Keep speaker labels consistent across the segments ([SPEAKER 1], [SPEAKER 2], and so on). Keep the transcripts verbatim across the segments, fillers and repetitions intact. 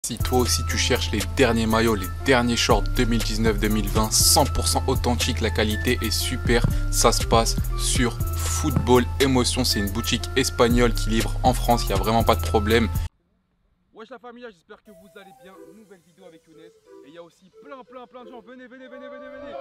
[SPEAKER 1] Si toi aussi tu cherches les derniers maillots, les derniers shorts deux mille dix-neuf deux mille vingt, cent pour cent authentique, la qualité est super, ça se passe sur Football Emotion, c'est une boutique espagnole qui livre en France, il n'y a vraiment pas de problème.
[SPEAKER 2] Wesh la famille, j'espère que vous allez bien, nouvelle vidéo avec Younes, et il y a aussi plein plein plein de gens, venez venez venez venez venez.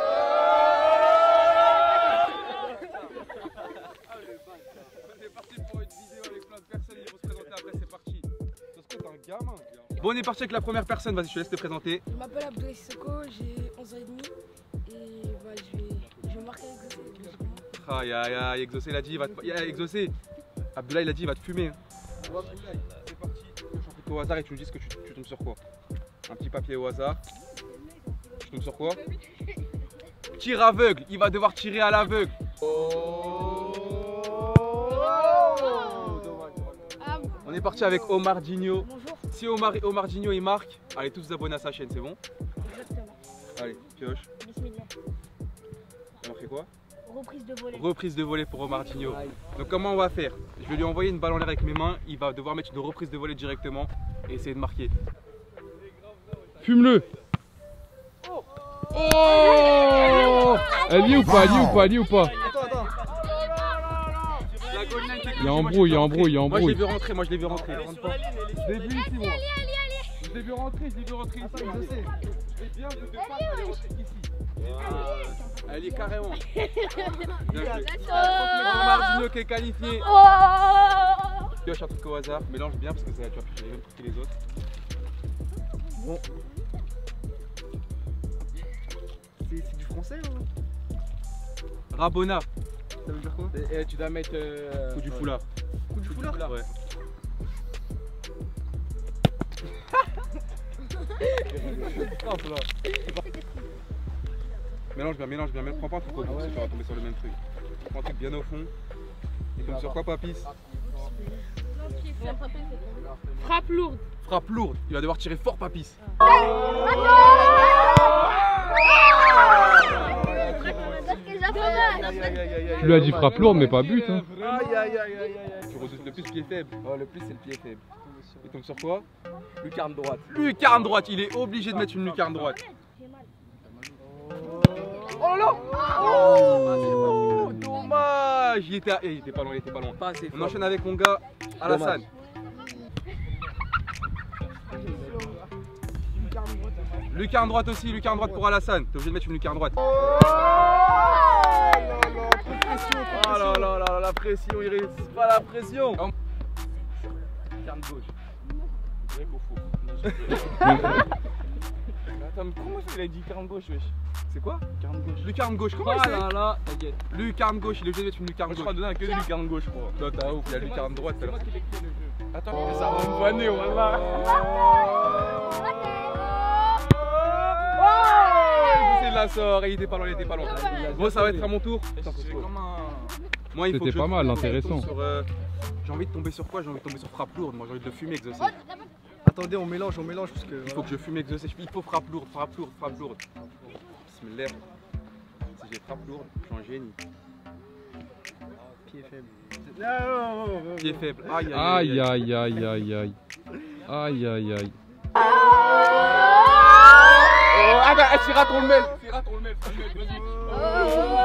[SPEAKER 2] On est parti pour une vidéo avec plein de personnes, ils vont se présenter après, c'est parti. C'est un gamin. Bon, on est parti avec la première personne, vas-y, je te laisse te présenter.
[SPEAKER 3] Je m'appelle Abdoulaye Sissoko, j'ai onze ans et demi et bah, je, vais, je vais marquer avec Exaucé.
[SPEAKER 2] Aïe aïe aïe, Exaucé il a dit, il va te... yeah, Exaucé, Abdoulaye il a dit, il va te fumer. Bon, Abdoulaye, c'est parti. Je t'en prie au hasard et tu me dis ce que tu, tu tombes sur quoi. Un petit papier au hasard. Tu tombes sur quoi? Tir aveugle, il va devoir tirer à l'aveugle. Oh. On est parti avec Omar Digno.
[SPEAKER 3] Bonjour.
[SPEAKER 2] Si Omar, Omar Digno il marque, allez tous vous abonner à sa chaîne, c'est bon?
[SPEAKER 3] Exactement.
[SPEAKER 2] Allez, pioche.
[SPEAKER 3] Bismillah.
[SPEAKER 2] Il a marqué quoi?
[SPEAKER 3] Reprise de volée.
[SPEAKER 2] Reprise de volée pour Omar Digno. Donc comment on va faire? Je vais lui envoyer une balle en l'air avec mes mains, il va devoir mettre une reprise de volée directement et essayer de marquer.
[SPEAKER 4] Fume-le. Oh, oh. Elle y ou pas? Elle y ou pas? Elle y ou pas?
[SPEAKER 2] Attends, attends.
[SPEAKER 4] Il y a embrouille, il y a embrouille, il y a
[SPEAKER 2] Moi je l'ai
[SPEAKER 4] embrouille.
[SPEAKER 2] vu rentrer, moi je l'ai vu rentrer. Je l'ai vu ici moi. Je l'ai vu rentrer, je l'ai vu rentrer ici. Je sais. Je l'ai bien vu de face, elle est rentrée ici. Elle est carrément. Bien joué. Omar Digno qui est qualifié. Pioche un truc au hasard, mélange bien parce que ça, tu vas piocher les mêmes trucs que les autres. Bon.
[SPEAKER 5] C'est du français hein?
[SPEAKER 2] Rabona. Ça veut dire quoi?
[SPEAKER 5] Et, et tu dois mettre. Euh,
[SPEAKER 2] Coup du foulard.
[SPEAKER 5] Coup du foulard,
[SPEAKER 2] Ouais. Mélange bien, mélange bien, mais prends pas un truc au bout, parce que tu vas tomber sur le même truc. Prends un truc bien au fond. Et comme sur quoi, Papis?
[SPEAKER 3] Frappe lourde.
[SPEAKER 2] Frappe lourde, il va devoir tirer fort, Papis.
[SPEAKER 4] Tu lui as dit frappe lourde mais pas but hein.
[SPEAKER 2] Aïe aïe aïe aïe aïe. Tu redoutes le plus pied faible.
[SPEAKER 5] Oh, le plus c'est le pied faible.
[SPEAKER 2] Il tombe sur quoi?
[SPEAKER 5] Lucarne droite.
[SPEAKER 2] Lucarne droite, il est obligé de mettre une lucarne droite. Oh là! Oh, dommage! Il était, à... eh, il était pas loin, il était pas loin.
[SPEAKER 5] Pas assez
[SPEAKER 2] On
[SPEAKER 5] fort.
[SPEAKER 2] enchaîne avec mon gars Alassane. Lucarne droite aussi, lucarne droite pour Alassane. T'es obligé de mettre une lucarne droite. Oh là là là, la pression, il résiste pas la pression. Lucarne gauche. Direct au four. Attends, mais comment il a dit lucarne gauche, wesh? C'est quoi? Lucarne gauche. Lucarne gauche, comment
[SPEAKER 5] Ah
[SPEAKER 2] il
[SPEAKER 5] là là, t'inquiète.
[SPEAKER 2] Lucarne gauche, il est obligé de mettre une lucarne gauche. Je crois donner que des lucarnes gauche, je crois. Non, t'as ouf, il y a lucarne droite. C'est moi qui l'ai créé le jeu. Attends, ça va me vanner, voilà. Il la sort et il était pas loin, il était pas loin. Bon, ça va être à mon tour. Moi, il faut
[SPEAKER 4] C'était
[SPEAKER 2] que
[SPEAKER 4] pas
[SPEAKER 2] je-
[SPEAKER 4] mal,
[SPEAKER 2] il faut
[SPEAKER 4] intéressant.
[SPEAKER 2] sur, euh, J'ai envie de tomber sur quoi? J'ai envie de tomber sur frappe lourde. Moi, j'ai envie de le fumer, Exaucé.
[SPEAKER 5] Attendez, on mélange, on mélange parce que.
[SPEAKER 2] Il faut que je fume Exaucé. Il faut frappe lourde, frappe lourde, frappe lourde. Bismillah. Si j'ai frappe lourde, je suis un génie.
[SPEAKER 5] Pied faible.
[SPEAKER 2] Pied faible. Aïe
[SPEAKER 4] Aïe aïe aïe aïe aïe. Aïe aïe aïe.
[SPEAKER 2] Oh, ah bah, Syrah, on le mêle. Syrah, on le mêle. Vas-y.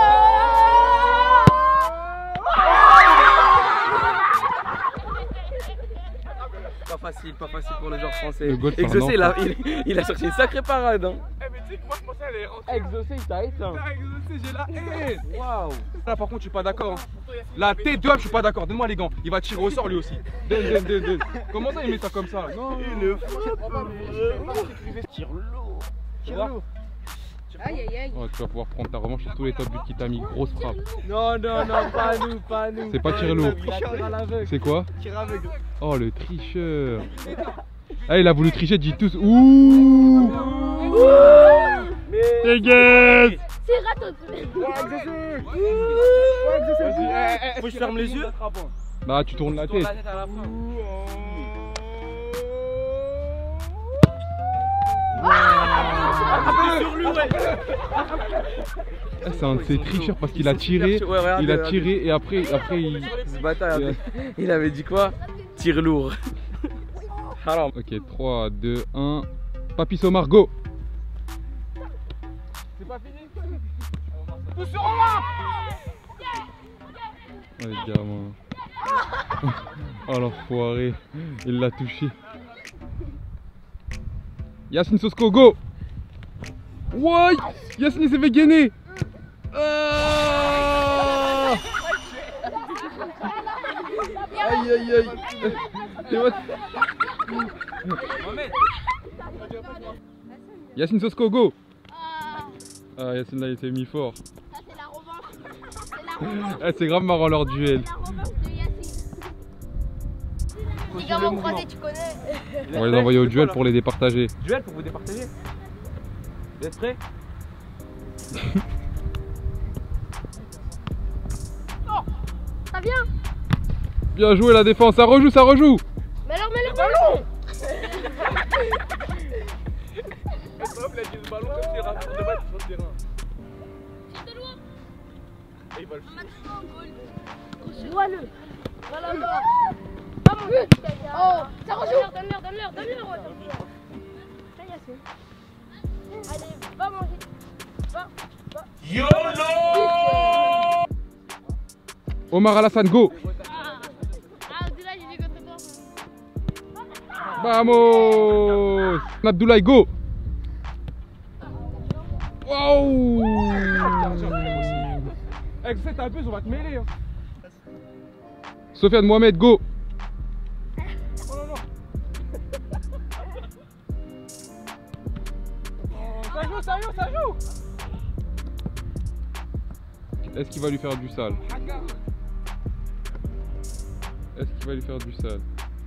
[SPEAKER 5] Pas facile, pas facile pour les joueurs français.
[SPEAKER 4] Le goal, c'est un
[SPEAKER 5] Exaucé, il a,
[SPEAKER 4] enfant.
[SPEAKER 5] il, il a sorti une sacrée parade. Hein.
[SPEAKER 2] Eh, mais tu sais que moi, je pensais aller rentrer.
[SPEAKER 5] Exaucé, il t'a éteint.
[SPEAKER 2] Putain, Exaucé, j'ai la haine.
[SPEAKER 5] Waouh.
[SPEAKER 2] Là, par contre, je suis pas d'accord. Hein. La T deux, je suis pas d'accord. Donne-moi les gants. Il va tirer au sort lui aussi. Donne, donne, donne, donne. Comment ça, il met ça comme ça? Non,
[SPEAKER 5] Une frappe. Tire lourd. Tire lourd.
[SPEAKER 3] Aïe aïe aïe.
[SPEAKER 4] Oh, tu vas pouvoir prendre ta revanche sur tous les top buts qui t'a mis. Grosse frappe.
[SPEAKER 5] Non, non, non, pas nous, pas nous.
[SPEAKER 4] C'est pas tir lourd.
[SPEAKER 5] Il a tiré à l'aveugle.
[SPEAKER 4] C'est quoi?
[SPEAKER 5] Tir aveugle.
[SPEAKER 4] Oh le tricheur. Ah il a voulu tricher, dit tous. Ouh. Dégueulasse.
[SPEAKER 3] C'est raton.
[SPEAKER 5] Faut que je ferme les yeux.
[SPEAKER 4] Bah tu tournes la tête.
[SPEAKER 5] La tête à la fin. Sur lui, ouais.
[SPEAKER 4] Ah, c'est un de ces tricheurs parce qu'il a tiré,
[SPEAKER 5] Ouais, regarde,
[SPEAKER 4] il a
[SPEAKER 5] regarde.
[SPEAKER 4] tiré et après, après il...
[SPEAKER 5] Ce bâtard, il avait dit quoi? Tire lourd. Haram.
[SPEAKER 4] Ok, trois, deux, un. Papy Somar, go.
[SPEAKER 2] C'est pas fini. Tout sur moi.
[SPEAKER 4] Oh les gars, moi. Oh l'enfoiré. Il l'a touché. Yacine Sosco, go. Ouais. Yacine il s'est fait gainer. Ah. Aïe aïe aïe. Et what? Yacine Sosco, go. Ah Yacine là il s'est mis fort.
[SPEAKER 6] Ça c'est la revanche. C'est la revanche.
[SPEAKER 4] Ah, c'est grave marrant leur duel.
[SPEAKER 6] La revanche de Yacine. Les gars vont croiser, tu connais.
[SPEAKER 4] On va les envoyer au duel pour les départager.
[SPEAKER 5] Duel pour vous départager. Vous êtes prêts?
[SPEAKER 6] Ça vient.
[SPEAKER 4] Bien joué la défense, ça rejoue, ça rejoue.
[SPEAKER 6] Mais alors, mais le ballon.
[SPEAKER 5] Hop, il a dit le ballon comme c'est rapide de battre sur le terrain.
[SPEAKER 6] C'est de loin.
[SPEAKER 5] Et il va le
[SPEAKER 6] Maintenant, goal. Vois-le. Voilà, là. Vamos. Oh, ça rejoue. Donne-leur, donne-leur, donne-leur. Ça y est, allez, va manger. Va, va.
[SPEAKER 5] YOLO.
[SPEAKER 4] Omar Alassane, go.
[SPEAKER 6] Ah, Abdullah, j'ai dit contre toi.
[SPEAKER 4] Vamos. Abdoulaye, go. Wow.
[SPEAKER 2] Avec cette un peu, on va te mêler. Hein.
[SPEAKER 4] Sofiane Mohamed, go.
[SPEAKER 2] Oh non, non. Oh, ça joue, ça joue, ça joue.
[SPEAKER 4] Est-ce qu'il va lui faire du sale? Est-ce qu'il va lui faire du sale?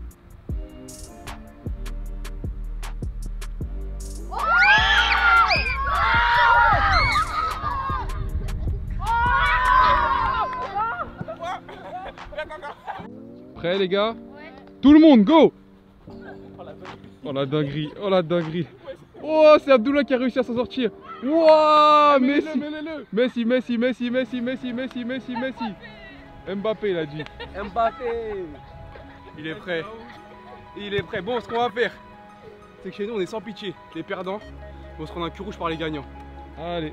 [SPEAKER 4] Prêt les gars?
[SPEAKER 6] Ouais.
[SPEAKER 4] Tout le monde, go! Oh la dinguerie, oh la dinguerie. Oh, c'est Abdullah qui a réussi à s'en sortir. Wouah, Messi. Messi, Messi, Messi, Messi, Messi, Messi, Messi, Messi. Mbappé, il a dit.
[SPEAKER 2] Mbappé. Il est prêt. Il est prêt. Bon, ce qu'on va faire, c'est que chez nous, on est sans pitié. Les perdants vont se prendre un cul rouge par les gagnants.
[SPEAKER 4] Allez.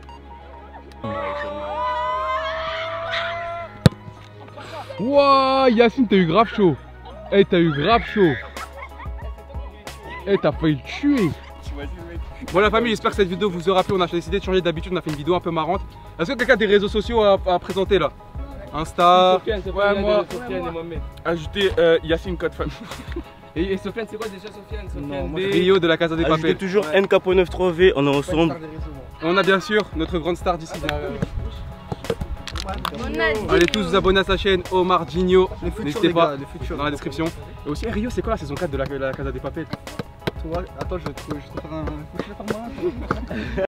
[SPEAKER 4] Wouah, Yacine, t'as eu grave chaud. Eh, hey, t'as eu grave chaud. Eh, hey, t'as failli le tuer.
[SPEAKER 2] Bon la famille, j'espère que cette vidéo vous aura plu. On a décidé de changer d'habitude, on a fait une vidéo un peu marrante. Est-ce que quelqu'un a des réseaux sociaux à, à présenter là? Insta,
[SPEAKER 5] Sofiane, c'est
[SPEAKER 2] ouais, moi.
[SPEAKER 5] Sofiane et Mohamed.
[SPEAKER 2] Ajoutez euh, Yacine Code Famille.
[SPEAKER 5] Et, et Sofiane, c'est quoi déjà Sofiane? Sofiane
[SPEAKER 2] Des Rio de la Casa des
[SPEAKER 7] Ajoutez
[SPEAKER 2] Papels.
[SPEAKER 7] toujours N K neuf trois V, on est ensemble.
[SPEAKER 2] On a bien sûr notre grande star d'ici.
[SPEAKER 6] Ronaldinho.
[SPEAKER 2] Allez tous vous abonner à sa chaîne Omar Gigno.
[SPEAKER 7] Les futurs,
[SPEAKER 2] N'hésitez
[SPEAKER 7] les
[SPEAKER 2] pas
[SPEAKER 7] gars, les futurs.
[SPEAKER 2] dans la description. Et aussi, eh, Rio, c'est quoi la saison quatre de la, de la Casa des Papels?
[SPEAKER 7] Attends, je vais te faire un. Faut que je le fasse moi.